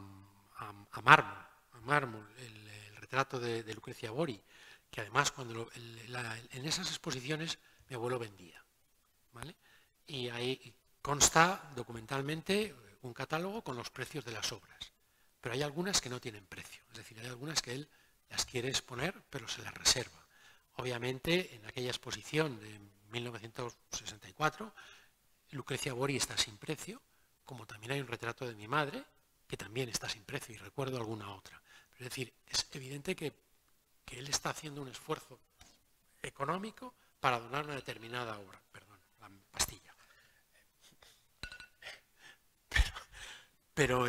mármol el retrato de Lucrecia Bori, que además en esas exposiciones mi abuelo vendía, ¿vale? Y ahí consta documentalmente un catálogo con los precios de las obras, pero hay algunas que no tienen precio, es decir, hay algunas que él las quiere exponer pero se las reserva. Obviamente en aquella exposición de 1964 Lucrecia Bori está sin precio, como también hay un retrato de mi madre que también está sin precio y recuerdo alguna otra. Es decir, es evidente que él está haciendo un esfuerzo económico para donar una determinada obra. Perdón, la pastilla. Pero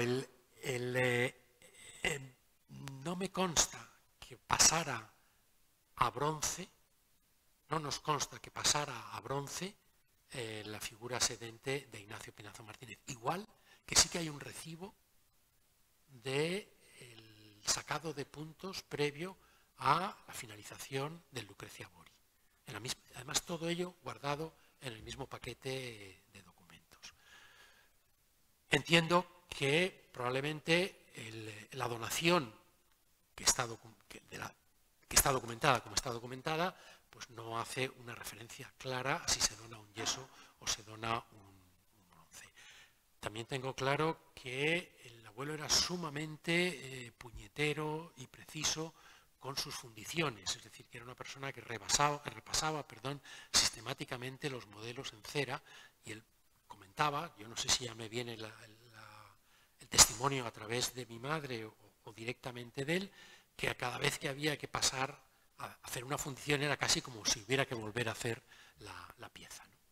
no me consta que pasara a bronce, no nos consta que pasara a bronce la figura sedente de Ignacio Pinazo Martínez. Igual que sí que hay un recibo del sacado de puntos previo a la finalización de Lucrecia Bori. Además, todo ello guardado en el mismo paquete de documentos. Entiendo que probablemente la donación que está documentada como está documentada, pues no hace una referencia clara a si se dona un yeso o se dona un bronce. También tengo claro que el abuelo era sumamente puñetero y preciso con sus fundiciones, es decir, que era una persona que repasaba sistemáticamente los modelos en cera, y él comentaba, yo no sé si ya me viene el testimonio a través de mi madre o directamente de él, que a cada vez que había que pasar a hacer una fundición era casi como si hubiera que volver a hacer la pieza, ¿no?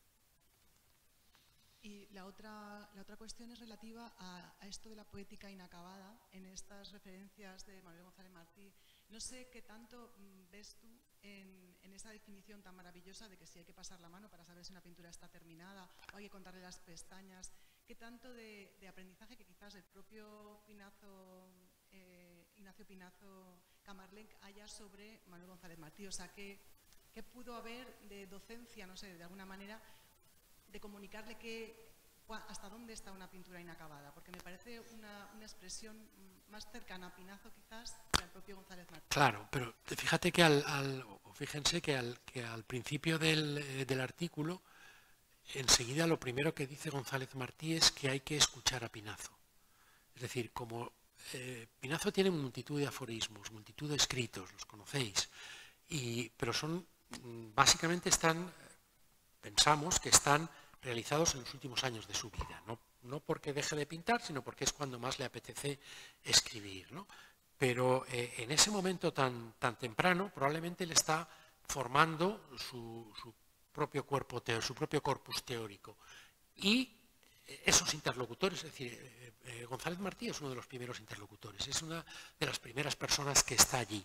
Y la otra cuestión es relativa a esto de la poética inacabada en estas referencias de Manuel González Martí. No sé qué tanto ves tú en esa definición tan maravillosa de que si hay que pasar la mano para saber si una pintura está terminada o hay que contarle las pestañas. ¿Qué tanto de aprendizaje que quizás el propio Ignacio Pinazo Camarlenc haya sobre Manuel González Martí? O sea, ¿qué pudo haber de docencia, no sé, de alguna manera, de comunicarle hasta dónde está una pintura inacabada? Porque me parece una expresión más cercana a Pinazo quizás que al propio González Martí. Claro, pero fíjate que fíjense que al principio del artículo, enseguida lo primero que dice González Martí es que hay que escuchar a Pinazo. Es decir, como Pinazo tiene multitud de aforismos, multitud de escritos, los conocéis, pero básicamente pensamos que están realizados en los últimos años de su vida, no porque deje de pintar, sino porque es cuando más le apetece escribir, ¿no? Pero en ese momento tan temprano probablemente le está formando su propio cuerpo, su propio corpus teórico. Y esos interlocutores, es decir, González Martí es uno de los primeros interlocutores, es una de las primeras personas que está allí.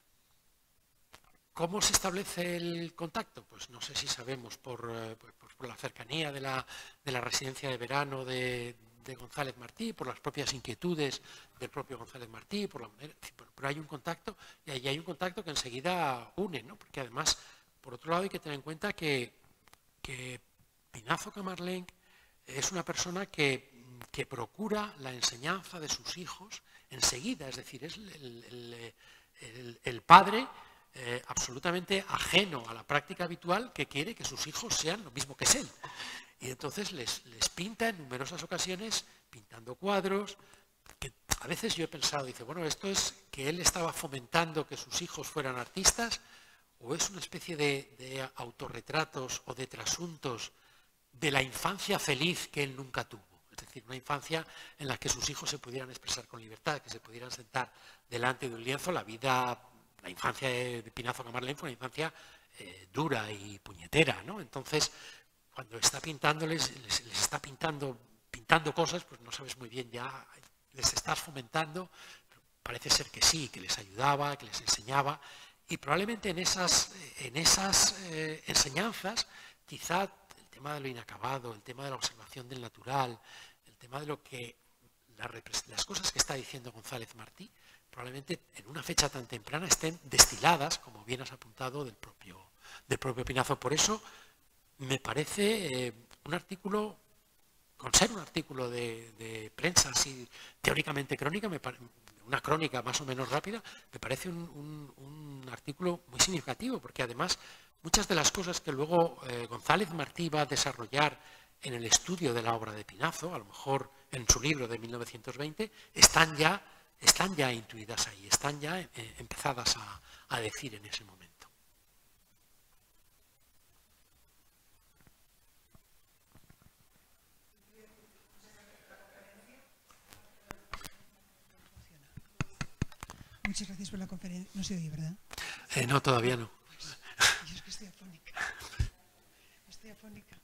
¿Cómo se establece el contacto? Pues no sé si sabemos por la cercanía de la residencia de verano de González Martí, por las propias inquietudes del propio González Martí, pero hay un contacto, y ahí hay un contacto que enseguida une, ¿no? Porque además, por otro lado, hay que tener en cuenta que Pinazo Camarlenc es una persona que procura la enseñanza de sus hijos enseguida, es decir, es el padre absolutamente ajeno a la práctica habitual, que quiere que sus hijos sean lo mismo que es él. Y entonces les pinta en numerosas ocasiones, pintando cuadros, que a veces yo he pensado, dice, bueno, esto es que él estaba fomentando que sus hijos fueran artistas, o es una especie de autorretratos o de trasuntos de la infancia feliz que él nunca tuvo. Es decir, una infancia en la que sus hijos se pudieran expresar con libertad, que se pudieran sentar delante de un lienzo. La infancia de Pinazo Camarlenc fue una infancia dura y puñetera, ¿no? Entonces, cuando está pintándoles, les está pintando cosas, pues no sabes muy bien, ya les estás fomentando. Parece ser que sí, que les ayudaba, que les enseñaba, y probablemente en esas enseñanzas, quizá el tema de lo inacabado, el tema de la observación del natural, el tema de las cosas que está diciendo González Martí, probablemente en una fecha tan temprana estén destiladas, como bien has apuntado, del propio Pinazo. Por eso me parece un artículo, con ser un artículo de prensa así teóricamente crónica, una crónica más o menos rápida, me parece un artículo muy significativo, porque además muchas de las cosas que luego González Martí va a desarrollar en el estudio de la obra de Pinazo, a lo mejor en su libro de 1920, están ya intuidas ahí, están ya empezadas a decir en ese momento. Muchas gracias por la conferencia. No se oye, ¿verdad? No, todavía no. Yo es que estoy afónica. Estoy afónica.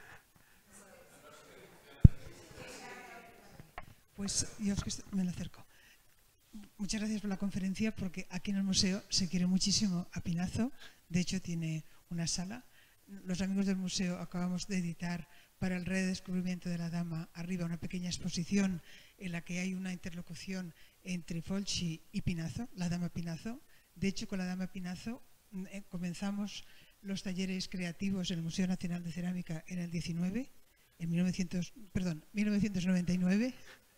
Pues yo es que me lo acerco. Muchas gracias por la conferencia, porque aquí en el museo se quiere muchísimo a Pinazo. De hecho, tiene una sala. Los amigos del museo acabamos de editar para el redescubrimiento de la dama arriba una pequeña exposición en la que hay una interlocución entre Fulci y Pinazo, la dama Pinazo. De hecho, con la dama Pinazo comenzamos los talleres creativos en el Museo Nacional de Cerámica en el 1999.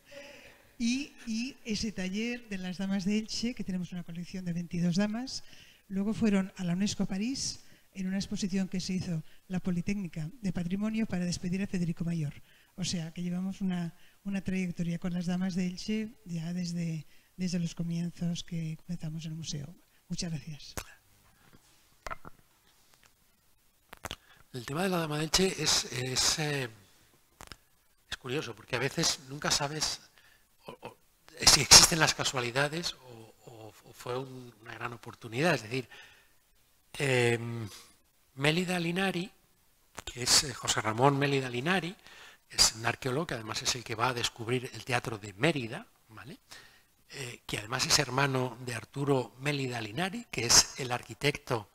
Y ese taller de las damas de Elche, que tenemos una colección de 22 damas, luego fueron a la UNESCO París en una exposición que se hizo la Politécnica de Patrimonio para despedir a Federico Mayor. O sea, que llevamos una trayectoria con las damas de Elche ya desde los comienzos que comenzamos en el museo. Muchas gracias. El tema de la dama de Elche es curioso, porque a veces nunca sabes si existen las casualidades o fue una gran oportunidad. Es decir, Mélida Linari, que es José Ramón Mélida Linari, es un arqueólogo que además es el que va a descubrir el teatro de Mérida, ¿vale? Que además es hermano de Arturo Mélida Linari, que es el arquitecto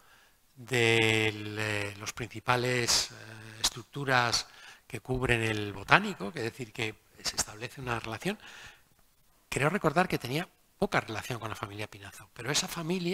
de las principales estructuras que cubren el Botánico, que es decir, que se establece una relación. Creo recordar que tenía poca relación con la familia Pinazo, pero esa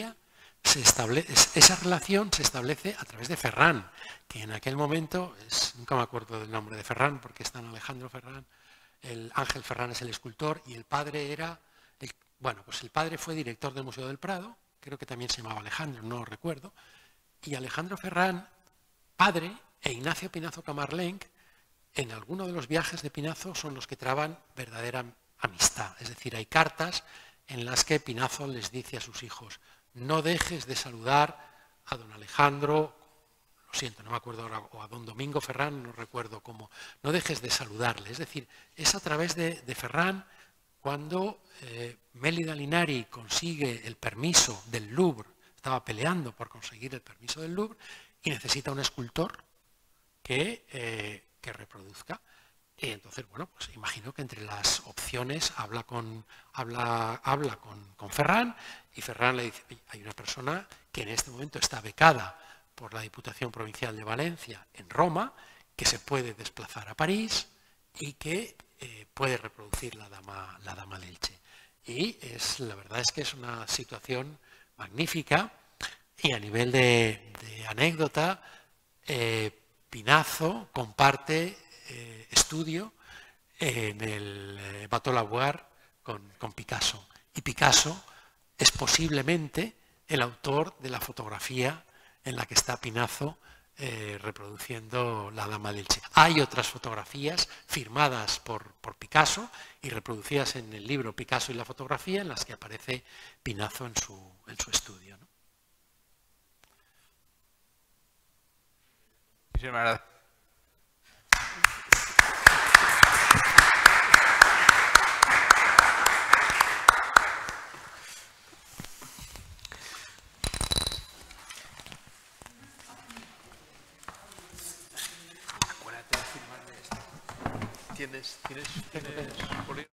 relación se establece a través de Ferrán, que en aquel momento, nunca me acuerdo del nombre de Ferrán, porque está en Alejandro Ferrán, el Ángel Ferrán es el escultor, y el padre el padre fue director del Museo del Prado, creo que también se llamaba Alejandro, no lo recuerdo, y Alejandro Ferrán, padre, e Ignacio Pinazo Camarlenc, en alguno de los viajes de Pinazo son los que traban verdadera amistad. Es decir, hay cartas en las que Pinazo les dice a sus hijos: no dejes de saludar a don Alejandro, lo siento, no me acuerdo ahora, o a don Domingo Ferrán, no recuerdo cómo, no dejes de saludarle. Es decir, es a través de Ferrán cuando Mélida Linari consigue el permiso del Louvre, estaba peleando por conseguir el permiso del Louvre y necesita un escultor que reproduzca. Y entonces, bueno, pues imagino que entre las opciones habla con Ferrán, y Ferrán le dice: hay una persona que en este momento está becada por la Diputación Provincial de Valencia en Roma, que se puede desplazar a París y que puede reproducir la dama de Elche. Y la verdad es que es una situación magnífica. Y a nivel de anécdota, Pinazo comparte estudio en el Bateau Lavoir con Picasso. Y Picasso es posiblemente el autor de la fotografía en la que está Pinazo reproduciendo la dama de Elche. Hay otras fotografías firmadas por Picasso y reproducidas en el libro Picasso y la fotografía, en las que aparece Pinazo en su estudio, ¿no? Muchísimas gracias. Acuérdate de firmarme esto. ¿Tienes